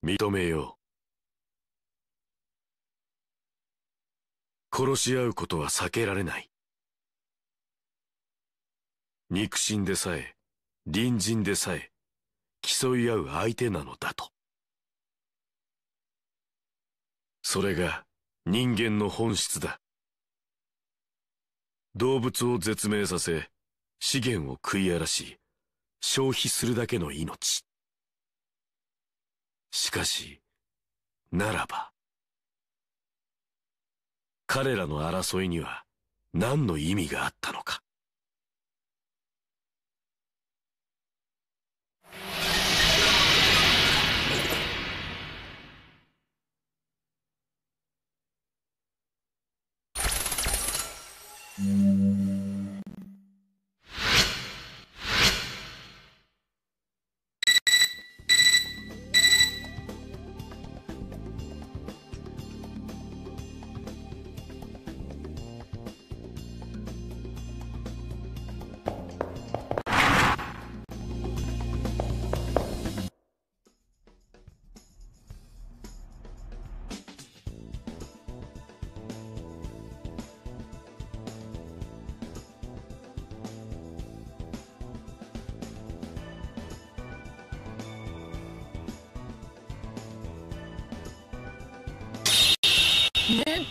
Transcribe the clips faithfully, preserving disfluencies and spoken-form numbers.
認めよう。殺し合うことは避けられない。肉親でさえ、隣人でさえ、競い合う相手なのだと。それが人間の本質だ。動物を絶命させ、資源を食い荒らし、消費するだけの命。しかし、ならば、彼らの争いには何の意味があったのか。 ね。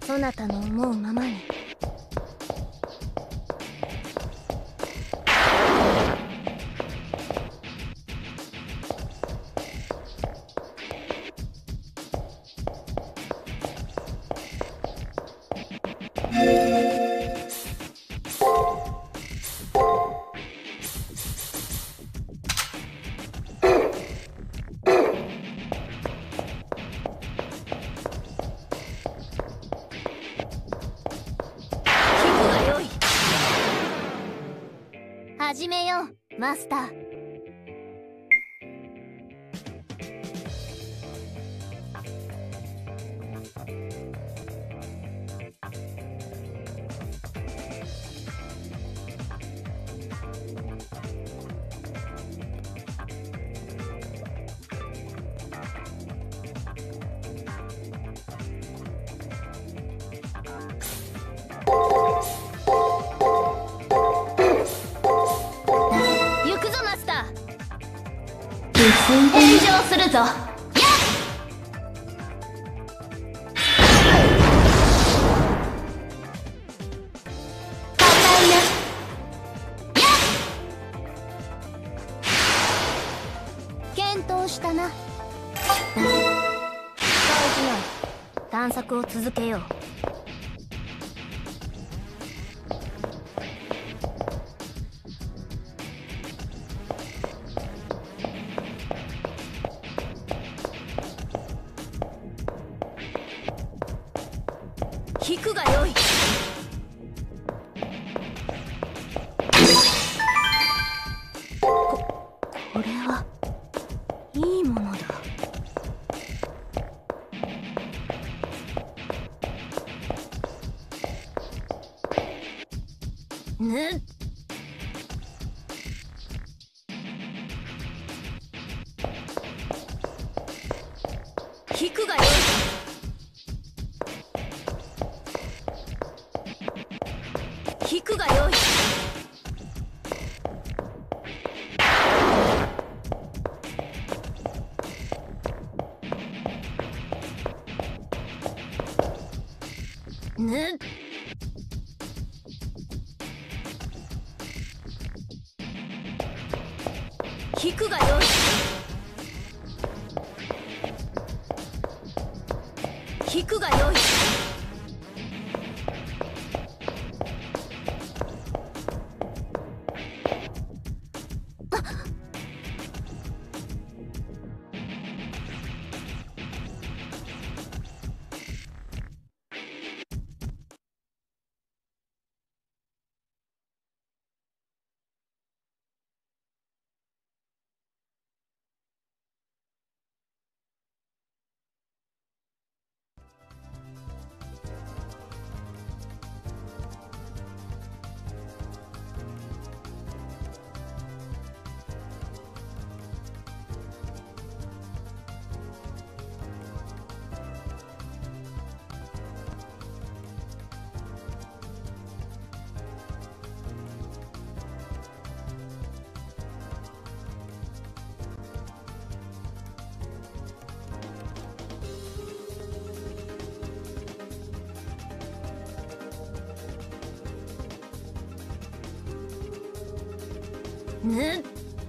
そなたの思うままに。始めよう、マスター。炎上するぞ。検討したな。使うじない。探索を続けよう。引くがよい。こ、これはいいものだ。ぬっ引くがよい。引くがよい。ぬ引くがよい。引くがよい。ぬ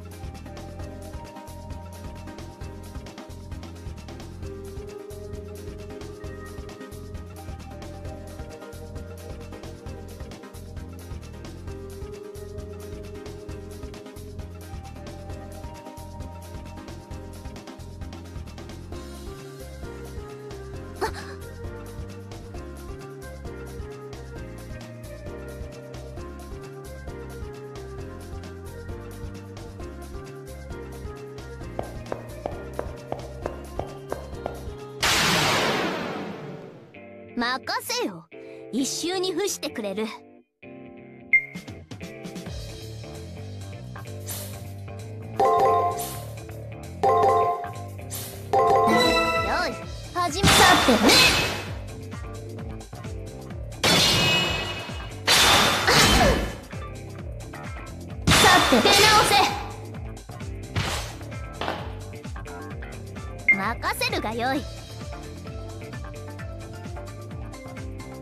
任せよ。一周に付してくれる。よい、始めさってね。さて出直せ。任せるがよい。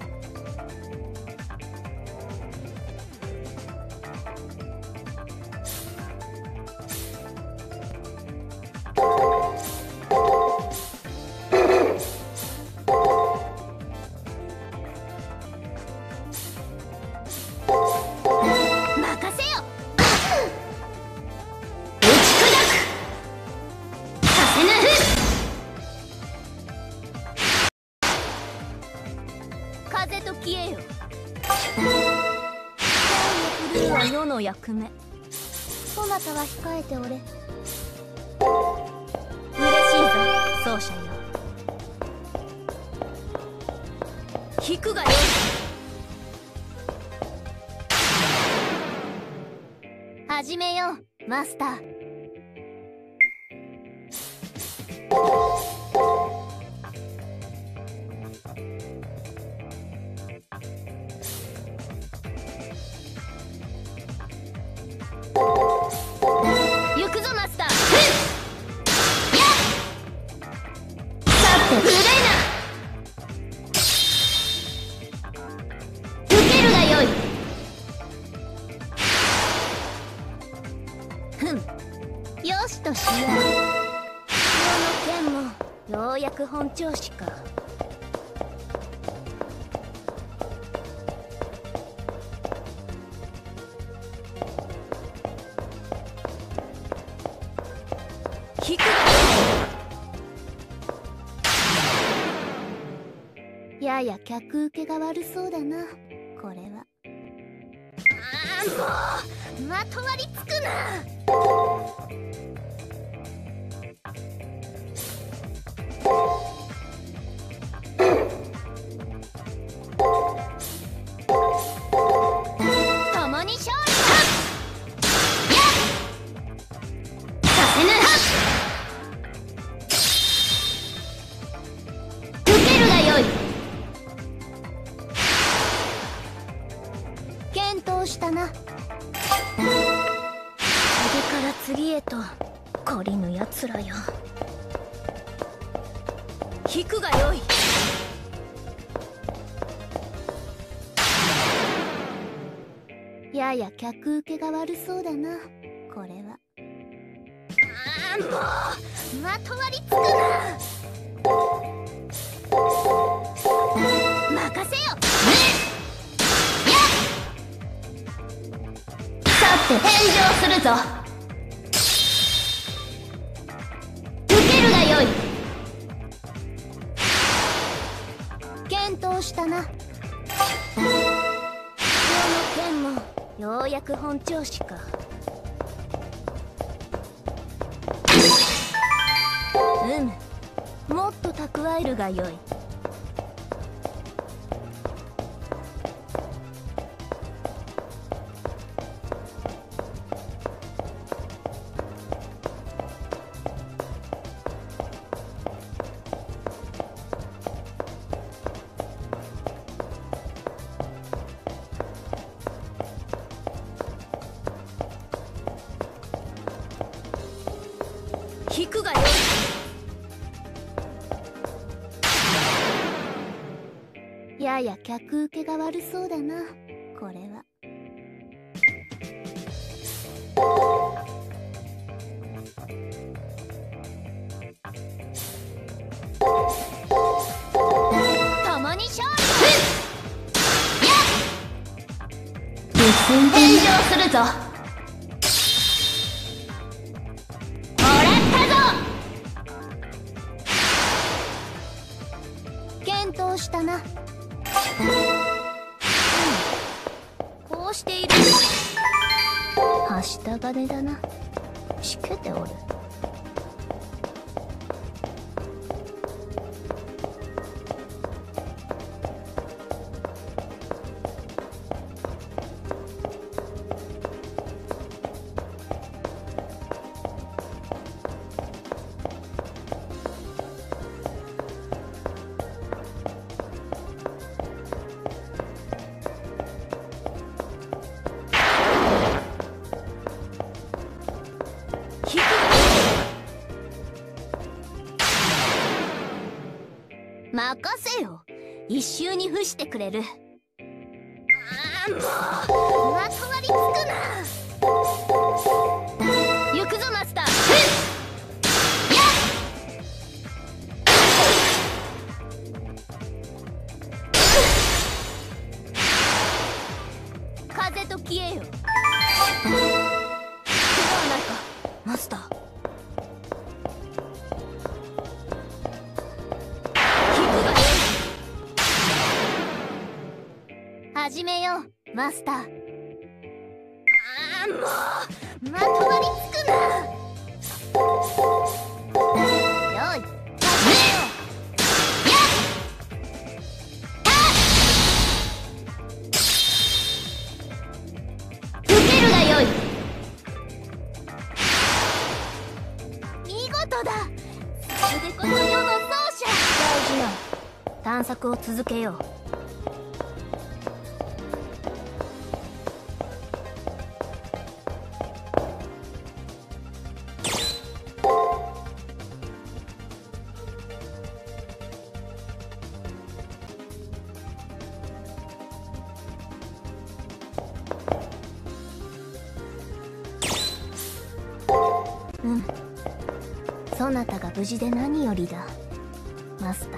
るは世の役目。そなたは控えておれ。嬉しいぞ奏者よ。引くがよい。始めようマスター。行くぞマスター。さて無礼な。受けるがよい。ふん、よしとしよう。この剣もようやく本調子か。引くやや客受けが悪そうだなこれは。あーもうまとわりつくな。共に勝利させぬ。受けるがよい。検討したな。次から次へと懲りぬやつらよ。引くがよい。やや客受けが悪そうだなこれは。あーもうまとわりつくな。任せよ。さて返上するぞ。受けるがよい。検討したな。この剣もようやく本調子か。うむ、もっと蓄えるがよい。引くがよい。やや客受けが悪そうだなこれは。共に勝利。返上するぞ。検討したな。こうしている。はした金だな。しけておる。任せよ。一周に付してくれる。あーもうまとわりつくな。行くぞマスター。風と消えよ。ではないかマスター。始めようマスター。 もうまとわりつくな。よい、受けるがよい。見事だ。それでこそ世の奏者。大事な探索を続けよう。うん、そなたが無事で何よりだ、マスタ